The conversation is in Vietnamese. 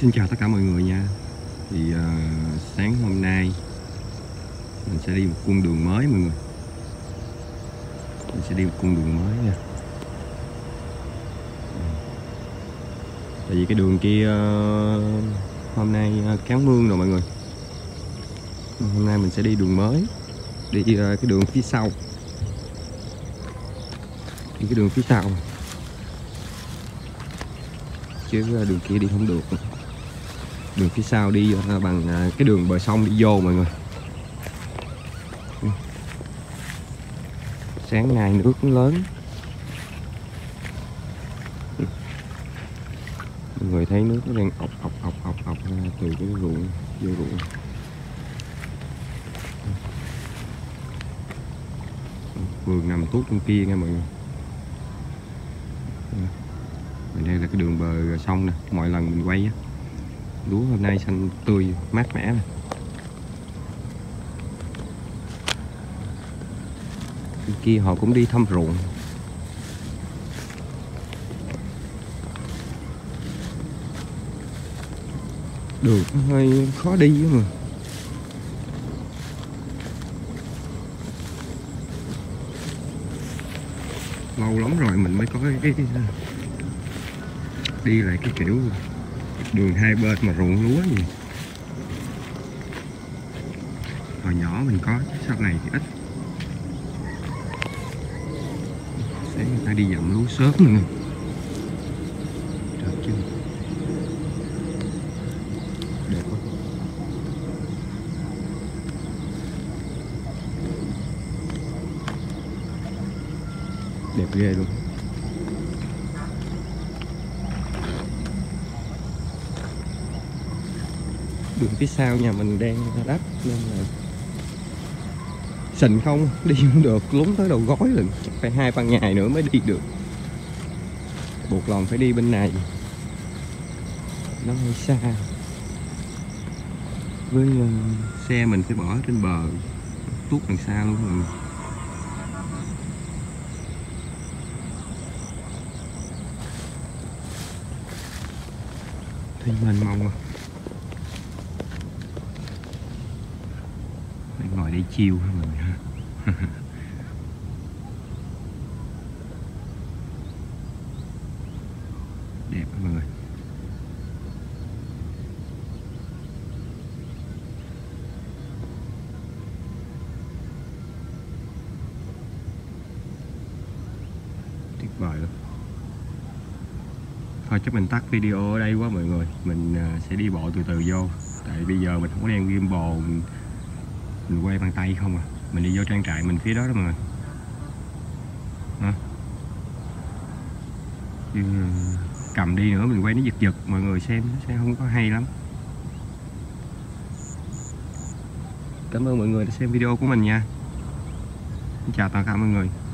Xin chào tất cả mọi người nha. Thì sáng hôm nay mình sẽ đi một cung đường mới mọi người. Mình sẽ đi một cung đường mới nha. Tại vì cái đường kia hôm nay cán mương rồi mọi người. Hôm nay mình sẽ đi đường mới. Đi cái đường phía sau. Đi cái đường phía sau. Chứ đường kia đi không được. Đường phía sau đi bằng cái đường bờ sông đi vô mọi người. Sáng nay nước lớn. Mọi người thấy nước nó đang ọc ra từ cái ruộng vô ruộng. Vườn nằm tuốt bên kia nha mọi người. Đây là cái đường bờ sông nè. Mọi lần mình quay á, lúa hôm nay xanh tươi mát mẻ nè. Bên kia họ cũng đi thăm ruộng. Đường hơi khó đi á mà. Lâu lắm rồi mình mới có cái đi lại cái kiểu đường hai bên mà ruộng lúa gì. Hồi nhỏ mình có, sau này thì ít. Sáng người ta đi dặm lúa sớm nữa. Được chưa? Đẹp quá. Đẹp ghê luôn. Đường phía sau nhà mình đang đắp nên là sình không, đi không được, lún tới đầu gối lần. Chắc phải 2-3 ngày nữa mới đi được. Buộc lòng phải đi bên này. Nó hơi xa. Với xe mình phải bỏ trên bờ, tuốt đằng xa luôn rồi. Thì mênh mông à. Để ngồi để chiêu hả mọi người ha. Đẹp hả mọi người. Tuyệt vời lắm. Thôi chắc mình tắt video ở đây quá mọi người. Mình sẽ đi bộ từ từ vô. Tại bây giờ mình không có đeo gimbal, mình quay bằng tay không à. Mình đi vô trang trại mình phía đó đó mọi người. Đó. Chứ cầm đi nữa mình quay nó giật giật, mọi người xem nó sẽ không có hay lắm. Cảm ơn mọi người đã xem video của mình nha. Chào tất cả mọi người.